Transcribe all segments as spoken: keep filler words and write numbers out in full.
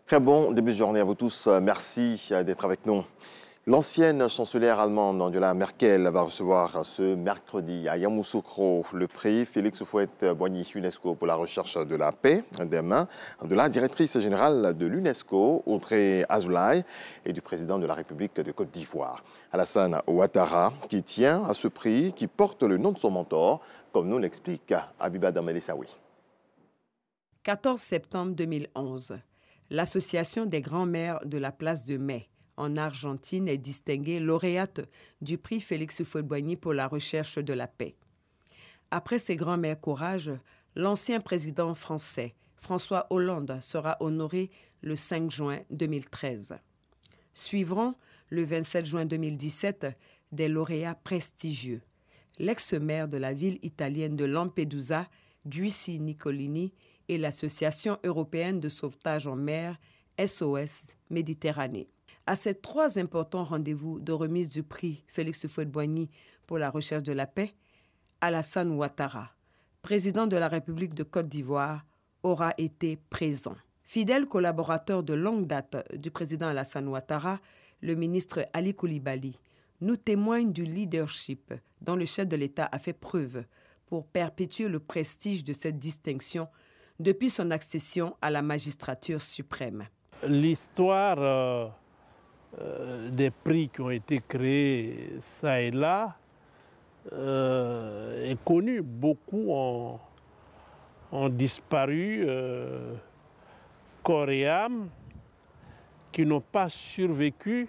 Très bon début de journée à vous tous. Merci d'être avec nous. L'ancienne chancelière allemande Angela Merkel va recevoir ce mercredi à Yamoussoukro le prix Félix Houphouët-Boigny UNESCO pour la recherche de la paix des mains de la directrice générale de l'UNESCO, Audrey Azoulay, et du président de la République de Côte d'Ivoire, Alassane Ouattara, qui tient à ce prix qui porte le nom de son mentor, comme nous l'explique Abiba Damel-Essaoui. quatorze septembre deux mille onze, l'Association des grands-mères de la place de Mai en Argentine est distinguée lauréate du prix Félix Houphouët-Boigny pour la recherche de la paix. Après ses grands-mères courage, l'ancien président français François Hollande sera honoré le cinq juin deux mille treize. Suivront le vingt-sept juin deux mille dix-sept des lauréats prestigieux. L'ex-maire de la ville italienne de Lampedusa, Giussi Nicolini, et l'Association européenne de sauvetage en mer, S O S Méditerranée. À ces trois importants rendez-vous de remise du prix Félix Houphouët-Boigny pour la recherche de la paix, Alassane Ouattara, président de la République de Côte d'Ivoire, aura été présent. Fidèle collaborateur de longue date du président Alassane Ouattara, le ministre Ali Coulibaly nous témoigne du leadership dont le chef de l'État a fait preuve pour perpétuer le prestige de cette distinction depuis son accession à la magistrature suprême. L'histoire euh, euh, des prix qui ont été créés ça et là euh, est connue. Beaucoup ont, ont disparu euh, corps et âme, qui n'ont pas survécu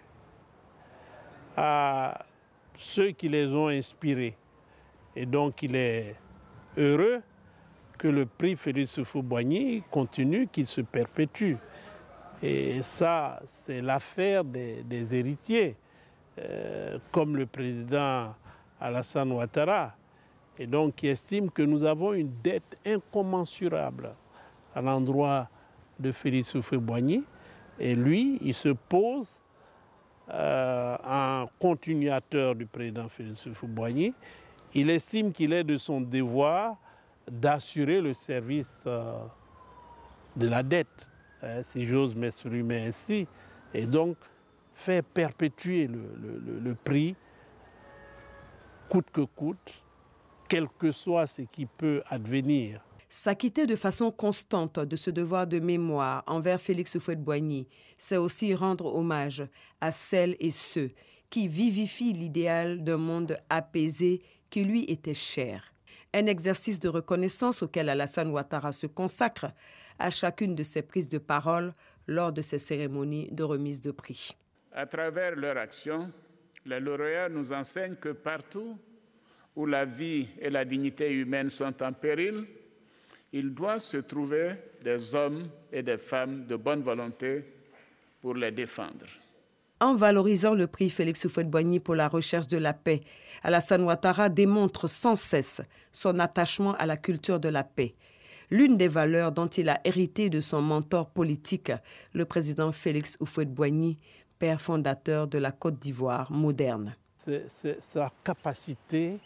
à ceux qui les ont inspirés. Et donc il est heureux que le prix Félix Houphouët-Boigny continue, qu'il se perpétue. Et ça, c'est l'affaire des, des héritiers, euh, comme le président Alassane Ouattara, et donc qui estime que nous avons une dette incommensurable à l'endroit de Félix Houphouët-Boigny. Et lui, il se pose euh, en continuateur du président Félix Houphouët-Boigny. Il estime qu'il est de son devoir d'assurer le service euh, de la dette, hein, si j'ose m'exprimer ainsi, et donc faire perpétuer le, le, le prix coûte que coûte, quel que soit ce qui peut advenir. S'acquitter de façon constante de ce devoir de mémoire envers Félix Houphouët-Boigny, c'est aussi rendre hommage à celles et ceux qui vivifient l'idéal d'un monde apaisé qui lui était cher. Un exercice de reconnaissance auquel Alassane Ouattara se consacre à chacune de ses prises de parole lors de ces cérémonies de remise de prix. À travers leur action, les lauréats nous enseignent que partout où la vie et la dignité humaine sont en péril, il doit se trouver des hommes et des femmes de bonne volonté pour les défendre. En valorisant le prix Félix Houphouët-Boigny pour la recherche de la paix, Alassane Ouattara démontre sans cesse son attachement à la culture de la paix, l'une des valeurs dont il a hérité de son mentor politique, le président Félix Houphouët-Boigny, père fondateur de la Côte d'Ivoire moderne. C'est sa capacité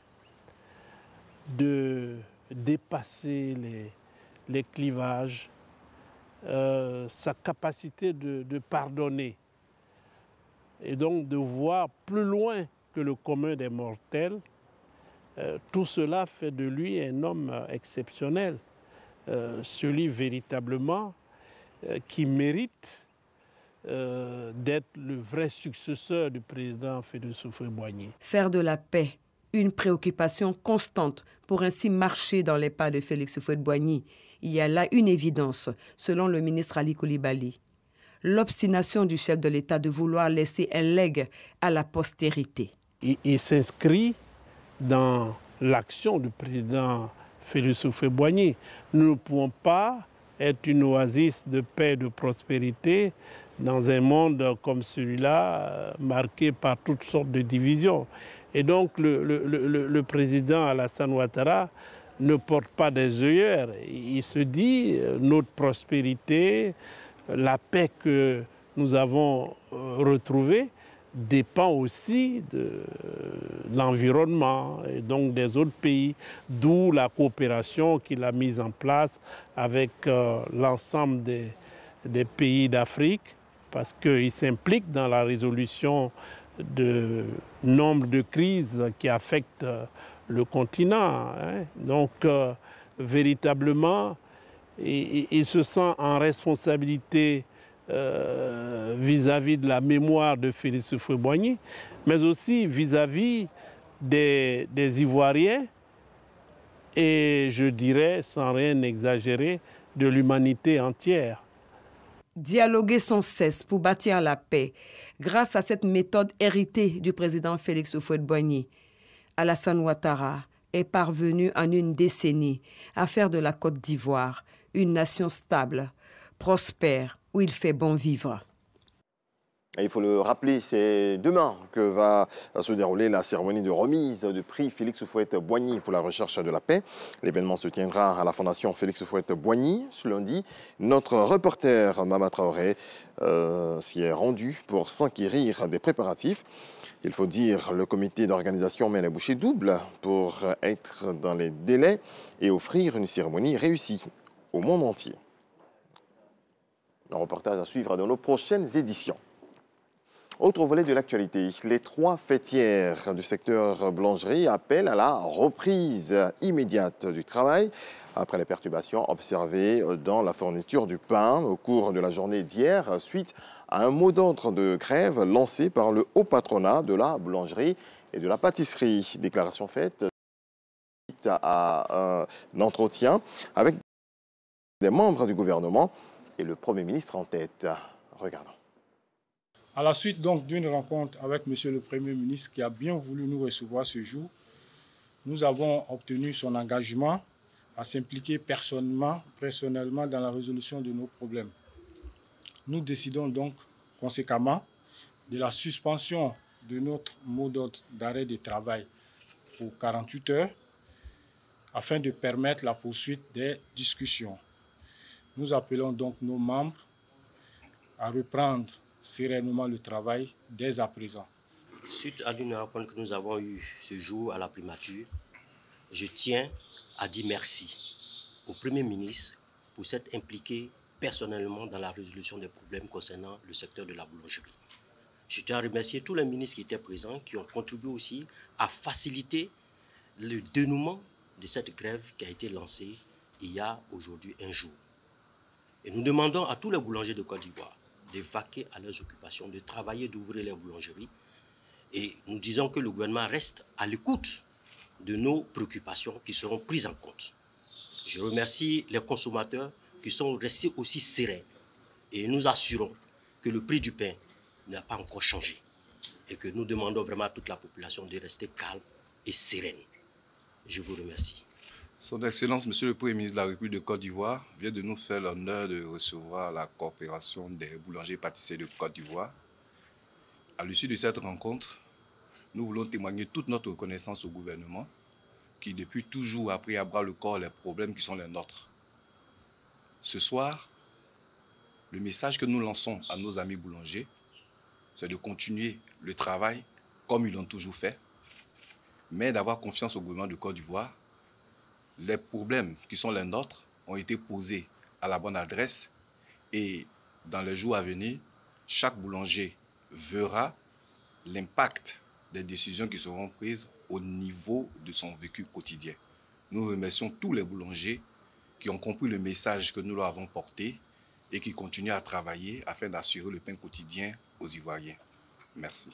de dépasser les, les clivages, euh, sa capacité de, de pardonner, et donc de voir plus loin que le commun des mortels. Euh, tout cela fait de lui un homme euh, exceptionnel, euh, celui véritablement euh, qui mérite euh, d'être le vrai successeur du président Félix Houphouët-Boigny. Faire de la paix une préoccupation constante pour ainsi marcher dans les pas de Félix Houphouët-Boigny. Il y a là une évidence, selon le ministre Ali Coulibaly. L'obstination du chef de l'État de vouloir laisser un legs à la postérité. Il, il s'inscrit dans l'action du président Félix Houphouët-Boigny. Nous ne pouvons pas être une oasis de paix et de prospérité dans un monde comme celui-là, marqué par toutes sortes de divisions. Et donc le, le, le, le président Alassane Ouattara ne porte pas des œillères. Il se dit, notre prospérité, la paix que nous avons retrouvée dépend aussi de l'environnement et donc des autres pays, d'où la coopération qu'il a mise en place avec euh, l'ensemble des, des pays d'Afrique parce qu'il s'implique dans la résolution de nombre de crises qui affectent le continent. Hein. Donc, euh, véritablement, il, il se sent en responsabilité euh, vis-à-vis de la mémoire de Félix Houphouët-Boigny, mais aussi vis-à-vis des, des Ivoiriens et, je dirais, sans rien exagérer, de l'humanité entière. Dialoguer sans cesse pour bâtir la paix. Grâce à cette méthode héritée du président Félix Houphouët-Boigny, Alassane Ouattara est parvenu en une décennie à faire de la Côte d'Ivoire une nation stable, prospère, où il fait bon vivre. Et il faut le rappeler, c'est demain que va se dérouler la cérémonie de remise du prix Félix Houphouët-Boigny pour la recherche de la paix. L'événement se tiendra à la Fondation Félix Houphouët-Boigny ce lundi. Notre reporter Mama Traoré euh, s'y est rendu pour s'enquérir des préparatifs. Il faut dire, le comité d'organisation met les bouchées doubles pour être dans les délais et offrir une cérémonie réussie au monde entier. Un reportage à suivre dans nos prochaines éditions. Autre volet de l'actualité, les trois fêtières du secteur boulangerie appellent à la reprise immédiate du travail après les perturbations observées dans la fourniture du pain au cours de la journée d'hier suite à un mot d'ordre de grève lancé par le haut patronat de la boulangerie et de la pâtisserie. Déclaration faite à un entretien avec des membres du gouvernement et le Premier ministre en tête. Regardons. À la suite donc d'une rencontre avec Monsieur le Premier ministre qui a bien voulu nous recevoir ce jour, nous avons obtenu son engagement à s'impliquer personnellement, personnellement dans la résolution de nos problèmes. Nous décidons donc conséquemment de la suspension de notre mot d'ordre d'arrêt de travail pour quarante-huit heures afin de permettre la poursuite des discussions. Nous appelons donc nos membres à reprendre sereinement le travail dès à présent. Suite à une rencontre que nous avons eue ce jour à la primature, je tiens à dire merci au Premier ministre pour s'être impliqué personnellement dans la résolution des problèmes concernant le secteur de la boulangerie. Je tiens à remercier tous les ministres qui étaient présents, qui ont contribué aussi à faciliter le dénouement de cette grève qui a été lancée il y a aujourd'hui un jour. Et nous demandons à tous les boulangers de Côte d'Ivoire de vaquer à leurs occupations, de travailler, d'ouvrir les boulangeries. Et nous disons que le gouvernement reste à l'écoute de nos préoccupations qui seront prises en compte. Je remercie les consommateurs qui sont restés aussi sereins et nous assurons que le prix du pain n'a pas encore changé et que nous demandons vraiment à toute la population de rester calme et sereine. Je vous remercie. Son Excellence, Monsieur le Premier ministre de la République de Côte d'Ivoire, vient de nous faire l'honneur de recevoir la coopération des boulangers pâtissiers de Côte d'Ivoire. À l'issue de cette rencontre, nous voulons témoigner toute notre reconnaissance au gouvernement qui, depuis toujours, a pris à bras le corps les problèmes qui sont les nôtres. Ce soir, le message que nous lançons à nos amis boulangers, c'est de continuer le travail comme ils l'ont toujours fait, mais d'avoir confiance au gouvernement de Côte d'Ivoire. Les problèmes qui sont les nôtres ont été posés à la bonne adresse et dans les jours à venir, chaque boulanger verra l'impact des décisions qui seront prises au niveau de son vécu quotidien. Nous remercions tous les boulangers qui ont compris le message que nous leur avons porté et qui continuent à travailler afin d'assurer le pain quotidien aux Ivoiriens. Merci.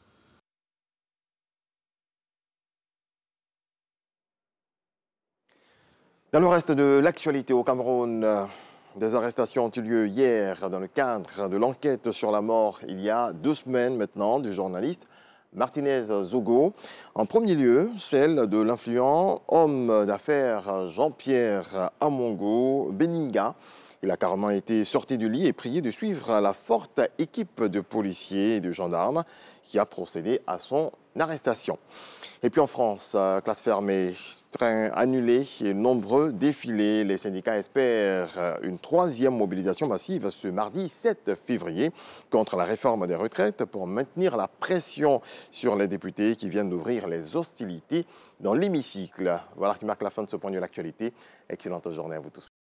Dans le reste de l'actualité au Cameroun, des arrestations ont eu lieu hier dans le cadre de l'enquête sur la mort il y a deux semaines maintenant du journaliste Martinez Zogo. En premier lieu, celle de l'influent homme d'affaires Jean-Pierre Amongo Beninga. Il a carrément été sorti du lit et prié de suivre la forte équipe de policiers et de gendarmes qui a procédé à son arrestation. Et puis en France, classe fermée, train annulé et nombreux défilés. Les syndicats espèrent une troisième mobilisation massive ce mardi sept février contre la réforme des retraites pour maintenir la pression sur les députés qui viennent d'ouvrir les hostilités dans l'hémicycle. Voilà qui marque la fin de ce point de l'actualité. Excellente journée à vous tous.